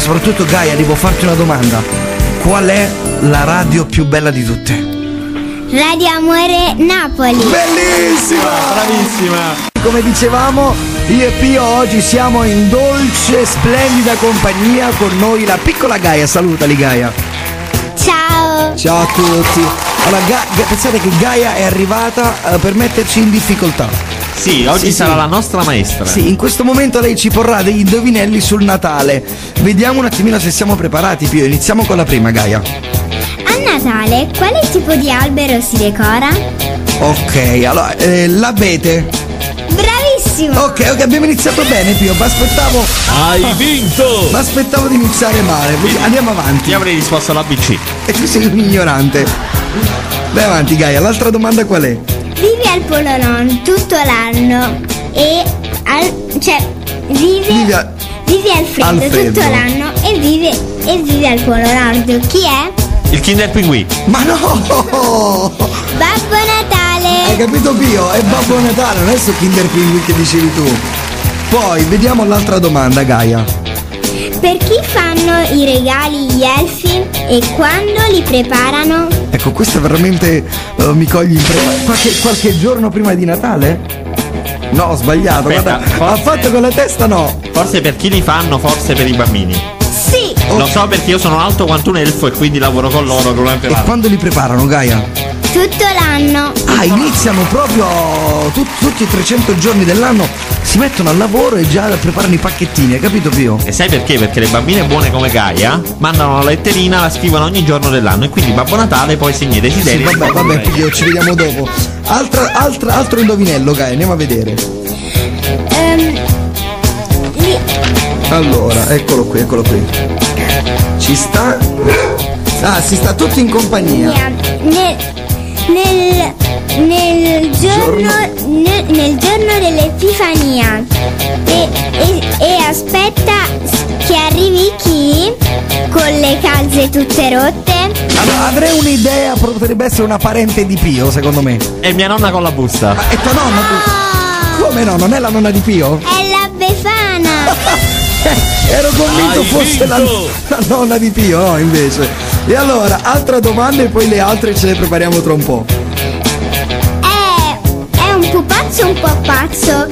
soprattutto Gaia, devo farti una domanda. Qual è la radio più bella di tutte? Radio Amore Napoli. Bellissima! Bravissima! Come dicevamo, io e Pio oggi siamo in dolce, splendida compagnia. Con noi la piccola Gaia. Salutali Gaia. Ciao. Ciao a tutti. Allora, pensate che Gaia è arrivata per metterci in difficoltà. Sì, oggi sarà la nostra maestra. Sì, in questo momento lei ci porrà degli indovinelli sul Natale. Vediamo un attimino se siamo preparati, Pio. Iniziamo con la prima, Gaia. A Natale, quale tipo di albero si decora? Ok, allora, l'abete. Bravissimo. Ok, abbiamo iniziato bene, Pio. Ma aspettavo di iniziare male. Andiamo avanti. Io avrei risposto all'ABC. E tu sei un ignorante. Vai avanti, Gaia. L'altra domanda qual è? Vive al Polo Nord tutto l'anno e vive al freddo tutto l'anno e vive al Polo Nord. Chi è? Il Kinder Pinguì. Ma no! Babbo Natale. Hai capito, Pio? È Babbo Natale, non è sto Kinder Pinguì che dicevi tu. Poi vediamo l'altra domanda, Gaia. Per chi fanno i regali gli elfi e quando li preparano? Ecco, questo veramente mi cogli in qualche giorno prima di Natale? No, ho sbagliato. Aspetta, guarda, ha fatto con la testa, no. Forse per chi li fanno, forse per i bambini. Sì. Lo so perché io sono alto quanto un elfo e quindi lavoro con loro durante E l'anno. quando li preparano, Gaia? Tutto l'anno. Ah, iniziano proprio tutti i 300 giorni dell'anno, si mettono al lavoro e già preparano i pacchettini, hai capito, Pio? E sai perché? Perché le bambine buone come Gaia mandano la letterina, la scrivono ogni giorno dell'anno e quindi Babbo Natale poi segna i desideri. Sì, vabbè, Pio, ci vediamo dopo. Altro indovinello, Gaia, andiamo a vedere. Allora, eccolo qui. Ci sta. Ah, si sta tutti in compagnia. Nel giorno dell'Epifania e aspetta che arrivi chi con le calze tutte rotte. Allora, avrei un'idea, potrebbe essere una parente di Pio, secondo me. E mia nonna con la busta. Ma è tua nonna? Come no? Non è la nonna di Pio? È la Befana. Ero convinto fosse la nonna di Pio, no, invece. E allora, altra domanda e poi le altre ce le prepariamo tra un po'. È un pupazzo un po' pazzo,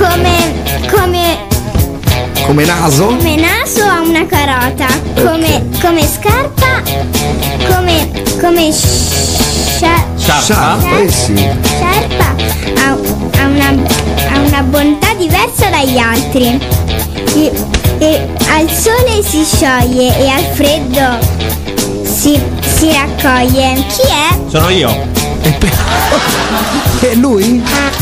Come naso? come naso ha una carota, come scarpa, come Sciarpa? Sì. sciarpa ha una bontà diversa dagli altri. E al sole si scioglie e al freddo si raccoglie. Chi è? Sono io. E lui?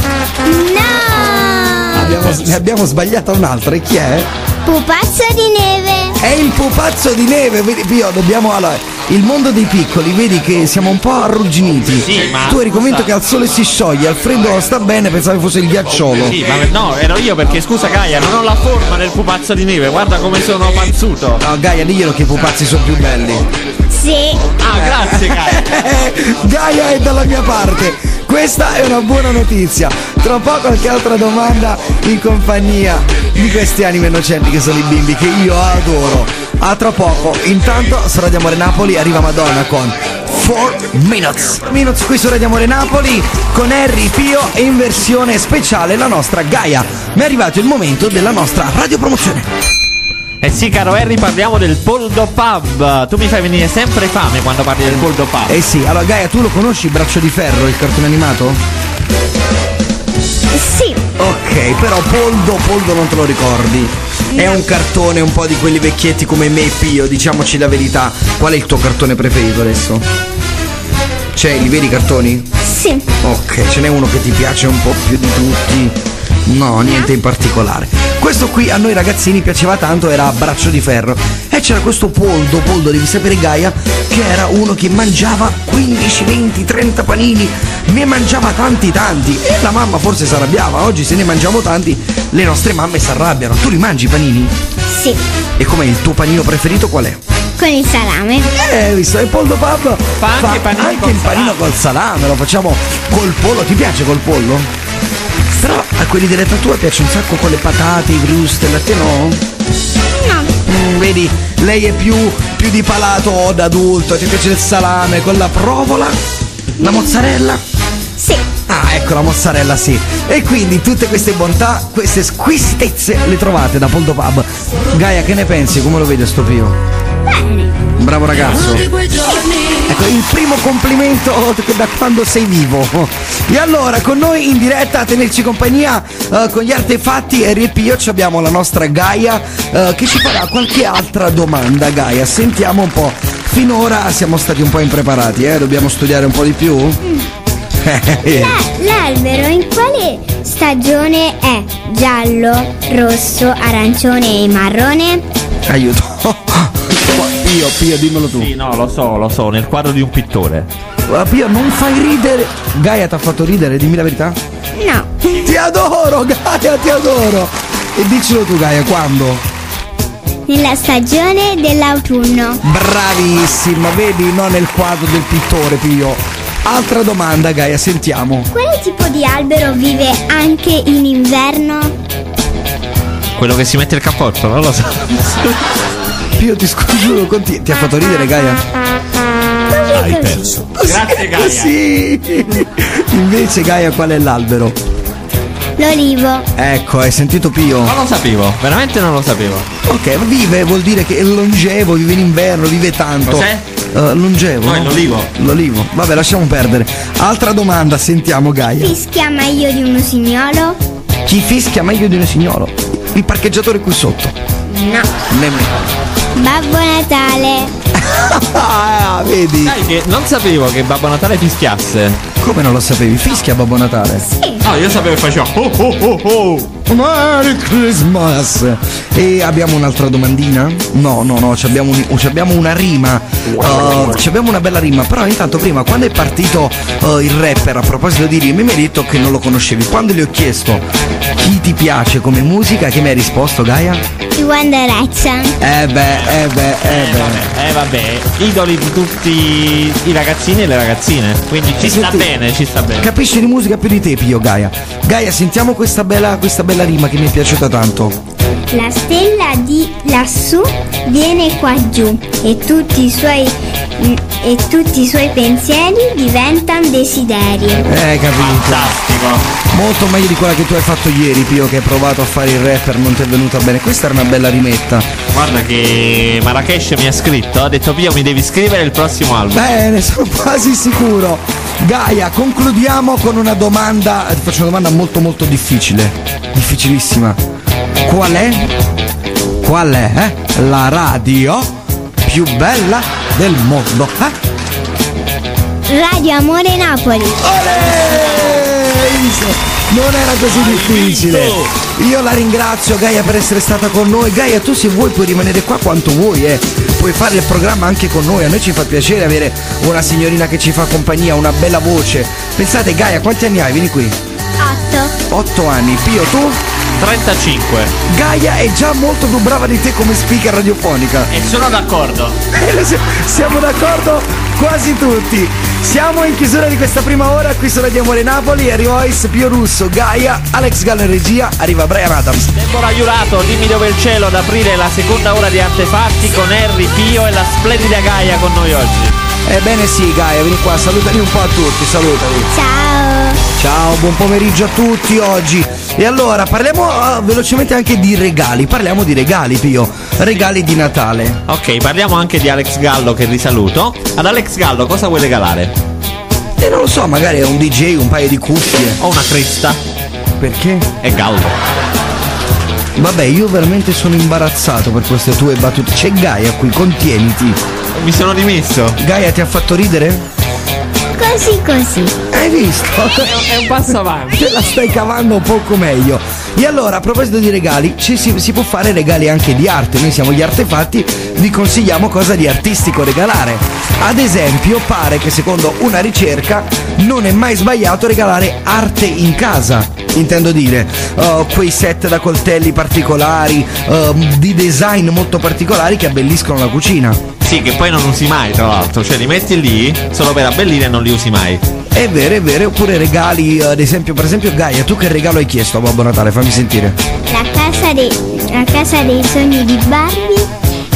No! Ne abbiamo sbagliata un'altra, e chi è? Pupazzo di neve. È il pupazzo di neve, vedi, Pio, dobbiamo. Allora, il mondo dei piccoli, vedi che siamo un po' arrugginiti. Sì, ma tu eri convinto che al sole si scioglie, al freddo non sta bene, pensavi fosse il ghiacciolo. Sì, ma no, ero io perché scusa Gaia, non ho la forma del pupazzo di neve, guarda come sono panzuto. No, Gaia, diglielo che i pupazzi sono più belli. Sì. Ah, grazie Gaia. Gaia è dalla mia parte. Questa è una buona notizia. Tra poco qualche altra domanda in compagnia di questi anime innocenti che sono i bimbi, che io adoro. A tra poco. Intanto su Radio Amore Napoli arriva Madonna con 4 Minutes. Minutes qui su Radio Amore Napoli con Harry, Pio e in versione speciale la nostra Gaia. Mi è arrivato il momento della nostra radiopromozione. Eh sì, caro Harry, parliamo del Poldo Pub. Tu mi fai venire sempre fame quando parli del Poldo Pub. Eh sì, allora Gaia, tu lo conosci Braccio di Ferro, il cartone animato? Sì. Ok, però Poldo non te lo ricordi. È un cartone un po' di quelli vecchietti come me e Pio, diciamoci la verità. Qual è il tuo cartone preferito adesso? C'è, li vedi i cartoni? Sì. Ok, ce n'è uno che ti piace un po' più di tutti? No, niente in particolare. Questo qui a noi ragazzini piaceva tanto, era Braccio di Ferro. E c'era questo Poldo, devi sapere Gaia, che era uno che mangiava 15, 20, 30 panini. Ne mangiava tanti. E la mamma forse si arrabbiava. Oggi se ne mangiamo tanti, le nostre mamme si arrabbiano. Tu li mangi i panini? Sì. E com'è il tuo panino preferito, qual è? Con il salame. Visto, il Poldo Pub Fa anche panini anche col il panino salame. col salame, lo facciamo col pollo. Ti piace col pollo? Però a quelli delle tratture piace un sacco con le patate, i wurstel, a te no? No. Vedi, lei è più di palato da adulto. Ti piace il salame con la provola? La mozzarella? Sì. Ah, ecco, la mozzarella, sì. E quindi tutte queste bontà, queste squisitezze le trovate da Poldo Pub. Gaia, che ne pensi? Come lo vedi sto Pio? Bene. Bravo ragazzo. Ecco, il primo complimento da quando sei vivo. E allora, con noi in diretta a tenerci compagnia con gli artefatti Harry e Pio abbiamo la nostra Gaia che ci farà qualche altra domanda. Gaia, sentiamo un po'. Finora siamo stati un po' impreparati, dobbiamo studiare un po' di più? L'albero in quale stagione è? Giallo, rosso, arancione e marrone? Aiuto. Pio, dimmelo tu. Sì, no, lo so, nel quadro di un pittore. Pio, non fai ridere. Gaia ti ha fatto ridere, dimmi la verità. No. Ti adoro, Gaia, ti adoro. E dicelo tu, Gaia, quando? Nella stagione dell'autunno. Bravissima, vedi, non nel quadro del pittore, Pio. Altra domanda, Gaia, sentiamo. Quale tipo di albero vive anche in inverno? Quello che si mette il cappotto, non lo so. Pio, ti scongiuro, ti ha fatto ridere, Gaia? Hai perso. Grazie, Gaia. Sì. Invece, Gaia, qual è l'albero? L'olivo. Ecco, hai sentito Pio? Non lo sapevo, veramente non lo sapevo. Ok, vive vuol dire che è longevo, vive in inverno, vive tanto. Cos'è? Longevo. No, è l'olivo. L'olivo. Vabbè, lasciamo perdere. Altra domanda, sentiamo, Gaia. Fischia meglio di un usignolo? Chi fischia meglio di un usignolo? Il parcheggiatore qui sotto. No. Nemmeno. Babbo Natale. Ah, vedi? Sai che non sapevo che Babbo Natale fischiasse. Come non lo sapevi? Fischia Babbo Natale? Sì. No, io sapevo che faceva oh oh oh oh. Merry Christmas! E abbiamo un'altra domandina? No, abbiamo una rima. Abbiamo una bella rima. Però intanto prima, quando è partito il rapper, a proposito di rime, mi hai detto che non lo conoscevi. Quando gli ho chiesto chi ti piace come musica, che mi hai risposto, Gaia? I One Direction. Vabbè, idoli di tutti i ragazzini e le ragazzine. Quindi ci sta bene. Capisci di musica più di te, Pio, Gaia. Gaia, sentiamo questa bella rima che mi è piaciuta tanto. La stella di lassù viene qua giù e tutti i suoi pensieri diventano desideri. Capito. Fantastico. Molto meglio di quella che tu hai fatto ieri, Pio, che hai provato a fare il rapper, non ti è venuta bene. Questa era una bella rimetta. Guarda che Marrakesh mi ha scritto, ha detto Pio mi devi scrivere il prossimo album. Bene, sono quasi sicuro. Gaia, concludiamo con una domanda. Ti faccio una domanda molto molto difficile. Difficilissima. Qual è la radio più bella del mondo? Radio Amore Napoli. Non era così difficile. Io la ringrazio, Gaia, per essere stata con noi. Gaia, tu se vuoi puoi rimanere qua quanto vuoi, puoi fare il programma anche con noi. A noi ci fa piacere avere una signorina che ci fa compagnia, una bella voce. Pensate, Gaia, quanti anni hai? Vieni qui. 8 anni. Pio, tu? 35. Gaia è già molto più brava di te come speaker radiofonica. E sono d'accordo. Siamo d'accordo quasi tutti. Siamo in chiusura di questa prima ora qui su Radio Amore Napoli. Harry Voice, Pio Russo, Gaia, Alex Gallo in regia. Arriva Brian Adams. Deborah Iurato, dimmi dove il cielo, ad aprire la seconda ora di Artefatti con Harry, Pio e la splendida Gaia con noi oggi. Ebbene sì, Gaia, vieni qua, salutali un po' a tutti, salutali. Ciao, buon pomeriggio a tutti oggi. E allora parliamo velocemente anche di regali. Parliamo di regali, Pio. Regali di Natale. Ok, parliamo anche di Alex Gallo che risaluto. Ad Alex Gallo cosa vuoi regalare? Non lo so, magari è un DJ, un paio di cuffie. O una cresta. Perché? È Gallo. Vabbè, io veramente sono imbarazzato per queste tue battute. C'è Gaia qui, contieniti. Mi sono dimesso. Gaia, ti ha fatto ridere? Così. Hai visto? È un passo avanti. Te la stai cavando un poco meglio. E allora, a proposito di regali, si può fare regali anche di arte. Noi siamo gli Artefatti, vi consigliamo cosa di artistico regalare. Ad esempio, pare che secondo una ricerca non è mai sbagliato regalare arte in casa. Intendo dire, quei set da coltelli particolari, di design molto particolari che abbelliscono la cucina. Sì, che poi non usi mai, tra l'altro. Cioè li metti lì solo per abbellire e non li usi mai. È vero. Oppure regali, ad esempio, per esempio, Gaia, tu che regalo hai chiesto a Babbo Natale? Fammi sentire. La casa dei sogni di Barbie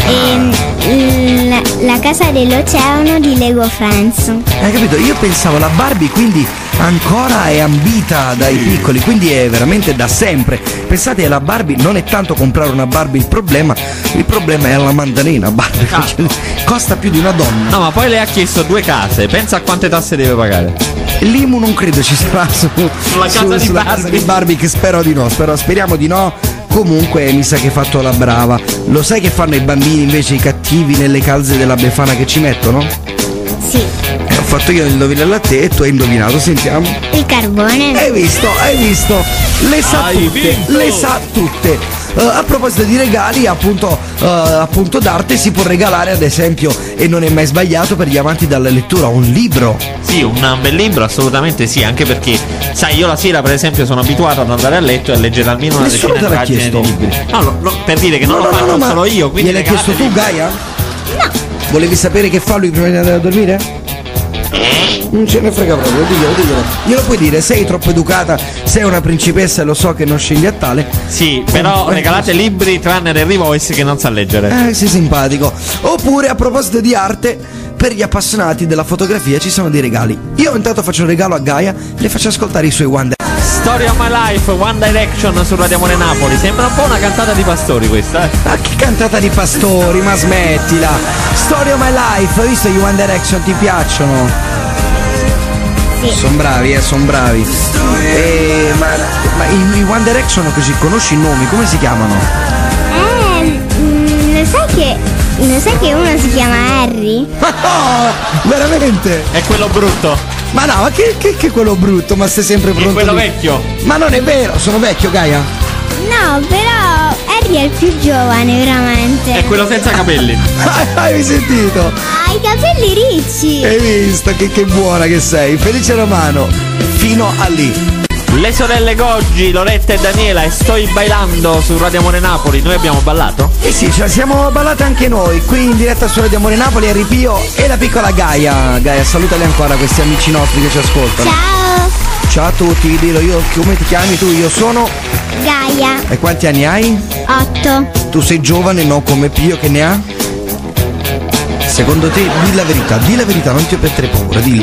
Casa dell'Oceano di Lego Friends. Hai capito? Io pensavo la Barbie quindi ancora è ambita dai piccoli, quindi è veramente da sempre. Pensate, la Barbie non è tanto comprare una Barbie il problema è la mandarina Barbie. Costa più di una donna. No, ma poi lei ha chiesto 2 case, pensa a quante tasse deve pagare. L'IMU non credo ci sarà sulla casa di Barbie, che speriamo di no. Comunque mi sa che hai fatto la brava. Lo sai che fanno i bambini invece, i cattivi, nelle calze della Befana che ci mettono? Sì. Ho fatto io l'indovinello a te e tu hai indovinato, sentiamo. Il carbone. Hai visto? Le sa tutte. A proposito di regali, appunto d'arte, si può regalare ad esempio, e non è mai sbagliato per gli amanti della lettura, un libro. Sì, un bel libro, assolutamente sì, anche perché, sai, io la sera per esempio sono abituato ad andare a letto e a leggere almeno una Nessuno decina te di l'ha pagine chiesto. di libri. No, per dire che non lo faccio solo io, quindi gliel'hai chiesto tu, Gaia? No. Volevi sapere che fa lui prima di andare a dormire? Non ce ne frega proprio, diglielo. Glielo puoi dire, sei troppo educata, sei una principessa e lo so che non scegli a tale. Sì, però regalate libri tranne Harry Voice che non sa leggere. Sei simpatico. Oppure, a proposito di arte, per gli appassionati della fotografia ci sono dei regali. Io intanto faccio un regalo a Gaia, le faccio ascoltare i suoi One Story of My Life, One Direction su Radio Amore Napoli. Sembra un po' una cantata di Pastori questa, Ma che cantata di Pastori, ma smettila. Story of My Life, hai visto gli One Direction, ti piacciono? Sì. Sono bravi. Ma i One Direction così, conosci i nomi? Come si chiamano? Lo sai che uno si chiama Harry? Ma no, veramente? È quello brutto. Ma no, ma che quello brutto? Ma stai sempre pronto? È quello vecchio. Ma non è vero, sono vecchio, Gaia? No, però Harry è il più giovane, veramente. È quello senza capelli. Hai sentito? Ha i capelli ricci. Hai visto che buona che sei? Felice Romano, fino a lì. Le sorelle Goggi, Loretta e Daniela, e Sto bailando su Radio Amore Napoli. Noi abbiamo ballato? Eh sì, ce la siamo ballate anche noi, qui in diretta su Radio Amore Napoli, Harry Pio e la piccola Gaia. Gaia, salutali ancora questi amici nostri che ci ascoltano. Ciao. Ciao a tutti, dillo io, come ti chiami tu? Io sono Gaia. E quanti anni hai? 8. Tu sei giovane, no come Pio che ne ha? Secondo te, di la verità, non ti mettere paura, dillo.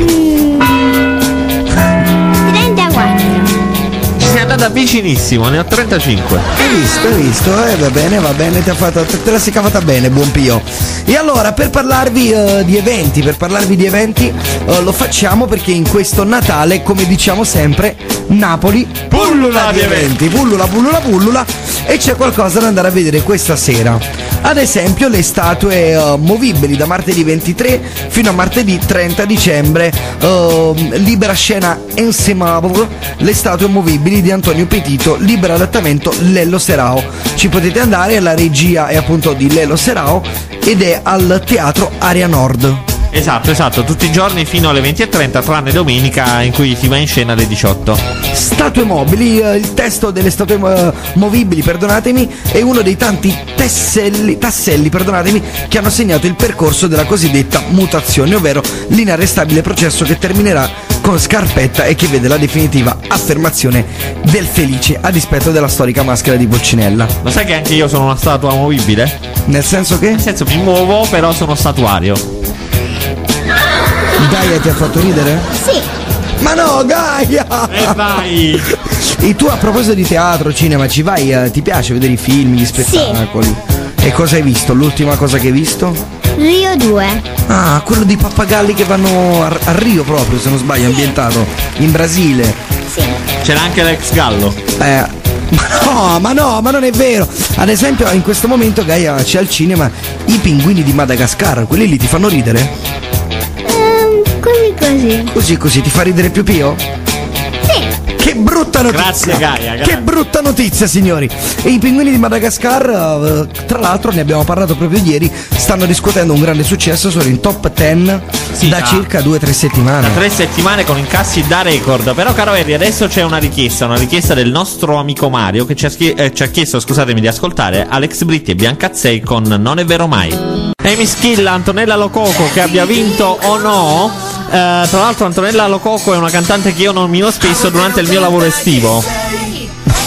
34. Ci sei andata vicinissimo, ne ho 35. Hai visto? Va bene, te la sei cavata bene, buon Pio. E allora, per parlarvi di eventi, lo facciamo perché in questo Natale, come diciamo sempre, Napoli pullula di eventi, pullula, e c'è qualcosa da andare a vedere questa sera. Ad esempio le statue movibili da martedì 23 fino a martedì 30 dicembre, libera scena Ensemble, le statue movibili di Antonio Petito, libero adattamento Lello Serao. Ci potete andare, la regia è appunto di Lello Serao ed è al Teatro Area Nord. Esatto, tutti i giorni fino alle 20:30, tranne domenica in cui si va in scena alle 18. Statue mobili, il testo delle statue movibili, perdonatemi, è uno dei tanti tasselli, perdonatemi, che hanno segnato il percorso della cosiddetta mutazione, ovvero l'inarrestabile processo che terminerà con Scarpetta e che vede la definitiva affermazione del Felice a dispetto della storica maschera di Pulcinella. Lo sai che anche io sono una statua movibile? Nel senso che? Nel senso mi muovo, però sono statuario. Gaia ti ha fatto ridere? Sì. Ma no, Gaia! E vai! E tu, a proposito di teatro, cinema, ci vai? Ti piace vedere i film, gli spettacoli? Sì. E cosa hai visto? L'ultima cosa che hai visto? Rio 2. Ah, quello dei pappagalli che vanno a Rio proprio, se non sbaglio, ambientato in Brasile. Sì. C'era anche l'ex Gallo. Ma non è vero. Ad esempio, in questo momento, Gaia, c'è al cinema i pinguini di Madagascar. Quelli lì ti fanno ridere? Così, ti fa ridere più Pio? Sì. Che brutta notizia. Grazie Gaia. Che brutta notizia, signori. E i pinguini di Madagascar, tra l'altro ne abbiamo parlato proprio ieri, stanno riscuotendo un grande successo, sono in top 10 da circa 2-3 settimane. Da 3 settimane con incassi da record. Però caro Harry, adesso c'è una richiesta del nostro amico Mario che ci ha chiesto, scusatemi, di ascoltare Alex Britti e Biancazzei con Non è vero mai. Amy Schilla, Antonella Lococo, che abbia vinto o no. Tra l'altro Antonella Lococo è una cantante che io nomino spesso durante il mio lavoro estivo.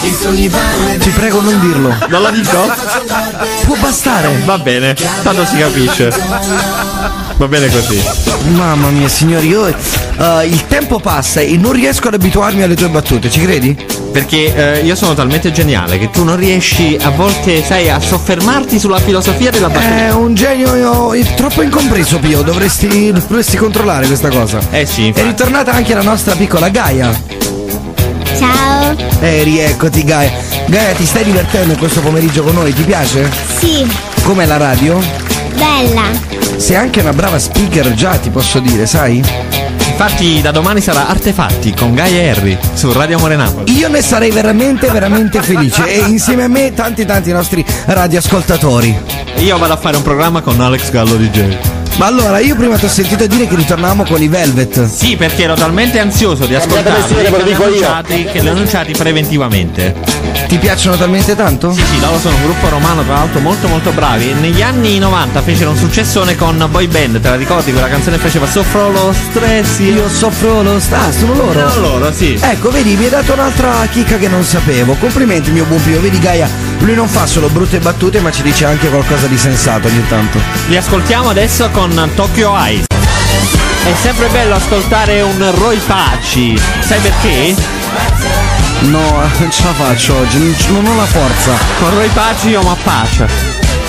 Ti prego non dirlo. Non lo dico? Può bastare. Va bene, tanto si capisce. Va bene così. Mamma mia signori, io il tempo passa e non riesco ad abituarmi alle tue battute, ci credi? Perché io sono talmente geniale che tu non riesci a volte, sai, a soffermarti sulla filosofia della battuta. È un genio troppo incompreso, Pio. Dovresti controllare questa cosa. Sì, È infatti. ritornata anche la nostra piccola Gaia. Ciao. Rieccoti Gaia. Gaia, ti stai divertendo questo pomeriggio con noi? Ti piace? Sì, Com'è la radio? bella. Sei anche una brava speaker già, ti posso dire, sai? Infatti da domani sarà Artefatti con Gaia e Harry su Radio Amore Napoli. Io ne sarei veramente felice. E insieme a me tanti nostri radioascoltatori. Io vado a fare un programma con Alex Gallo DJ. Ma allora, io prima ti ho sentito dire che ritornavamo con i Velvet. Sì, perché ero talmente ansioso di ascoltarli che li ho annunciati preventivamente. Ti piacciono talmente tanto? Sì, loro sono un gruppo romano, tra l'altro molto molto bravi. Negli anni 90 fecero un successone con Boy Band, te la ricordi? Quella canzone faceva Soffro lo stress. Io soffro lo sono loro. Sono loro, sì. Ecco, vedi, mi hai dato un'altra chicca che non sapevo. Complimenti, mio buon Pio. Vedi, Gaia, lui non fa solo brutte battute, ma ci dice anche qualcosa di sensato ogni tanto. Li ascoltiamo adesso con Tokyo Eyes. È sempre bello ascoltare un Roy Paci. Sai perché? No, non ce la faccio oggi, non ho la forza. Con Roy Paci io ma pace.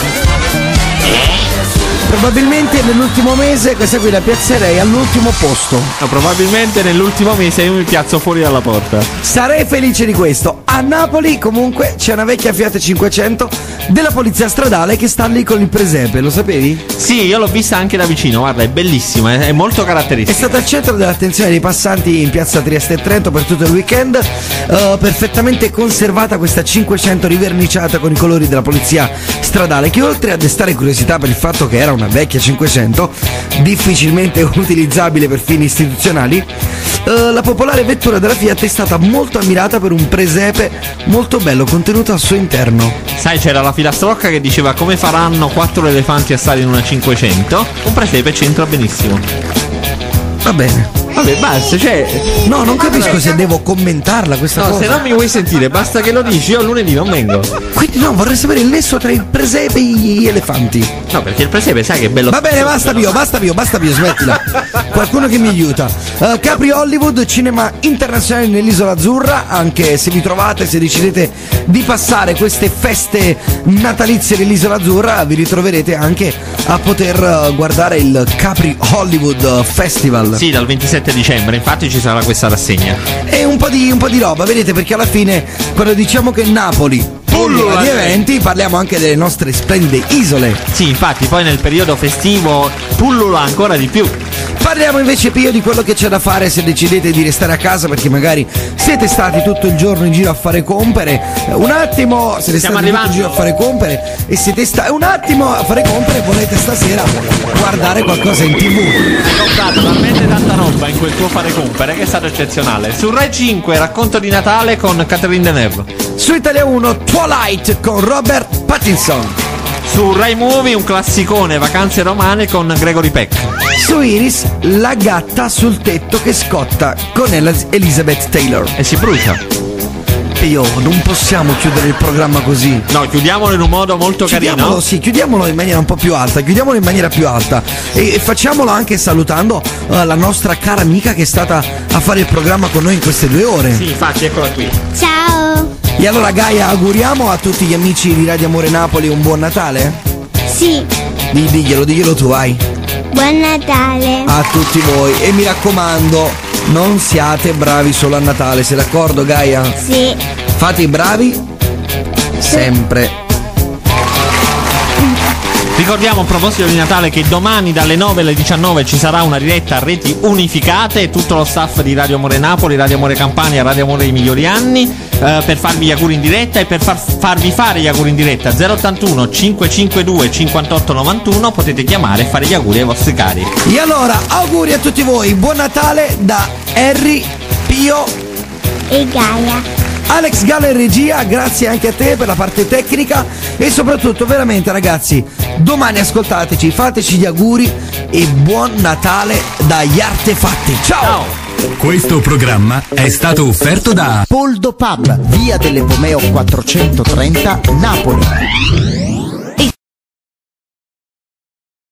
Probabilmente nell'ultimo mese questa qui la piazzerei all'ultimo posto. No, probabilmente nell'ultimo mese io mi piazzo fuori dalla porta. Sarei felice di questo. A Napoli comunque c'è una vecchia Fiat 500 della polizia stradale che sta lì con il presepe, lo sapevi? Sì, io l'ho vista anche da vicino, guarda, è bellissima, è molto È caratteristica. stata al centro dell'attenzione dei passanti in piazza Trieste e Trento per tutto il weekend. Perfettamente conservata questa 500 riverniciata con i colori della polizia stradale, che oltre a destare curiosità per il fatto che era una vecchia 500 difficilmente utilizzabile per fini istituzionali, la popolare vettura della Fiat è stata molto ammirata per un presepe molto bello contenuto al suo interno. Sai, c'era la filastrocca che diceva come faranno 4 elefanti a stare in una 500. Un presepe c'entra benissimo. Va bene. Vabbè, basta, cioè. No, non capisco se devo commentarla questa No, cosa. se non mi vuoi sentire, basta che lo dici, io lunedì non vengo. Quindi no, vorrei sapere il nesso tra il presepe e gli elefanti. No, perché il presepe sai che è bello. Va bene, basta Pio, smettila. Qualcuno che mi aiuta. Capri Hollywood, cinema internazionale nell'Isola Azzurra. Anche se vi trovate, se decidete di passare queste feste natalizie nell'Isola Azzurra, vi ritroverete anche a poter guardare il Capri Hollywood Festival. Sì, dal 27 dicembre, infatti ci sarà questa rassegna. E un po' di roba, vedete, perché alla fine quando diciamo che Napoli pullula di eventi, parliamo anche delle nostre splendide isole. Sì, infatti, poi nel periodo festivo pullula ancora di più. Parliamo invece, Pio, di quello che c'è da fare se decidete di restare a casa, perché magari siete stati tutto il giorno in giro a fare compere. Un attimo, siete Stiamo stati tutto il giro a fare compere e siete un attimo a fare compere e volete stasera guardare qualcosa in TV. Hai comprato talmente tanta roba in quel tuo fare compere che è stato eccezionale. Su Rai 5, racconto di Natale con Catherine Deneuve. Su Italia 1, Twilight con Robert Pattinson. Su Rai Movie, un classicone, Vacanze romane con Gregory Peck. Su Iris, la gatta sul tetto che scotta con Elizabeth Taylor. E si brucia. Io non possiamo chiudere il programma così. No, chiudiamolo in un modo molto Chiudiamolo, carino. sì, chiudiamolo in maniera un po' più alta, e facciamolo anche salutando la nostra cara amica che è stata a fare il programma con noi in queste 2 ore. Sì, infatti, eccola qui. Ciao. E allora Gaia, auguriamo a tutti gli amici di Radio Amore Napoli un buon Natale? Sì. Diglielo tu, vai. Buon Natale. A tutti voi, e mi raccomando, non siate bravi solo a Natale, sei d'accordo Gaia? Sì. Fate i bravi sempre. Ricordiamo a proposito di Natale che domani dalle 9 alle 19 ci sarà una diretta a reti unificate, tutto lo staff di Radio Amore Napoli, Radio Amore Campania, Radio Amore i migliori anni, per farvi gli auguri in diretta e per farvi fare gli auguri in diretta. 081 552 5891, potete chiamare e fare gli auguri ai vostri cari. E allora, auguri a tutti voi, buon Natale da Harry, Pio, E Gaia. Alex Gallo in regia, grazie anche a te per la parte tecnica e soprattutto veramente ragazzi, domani ascoltateci, fateci gli auguri e buon Natale dagli Artefatti. Ciao! Ciao! Questo programma è stato offerto da Poldo Pub, via delle Pomeo 430, Napoli.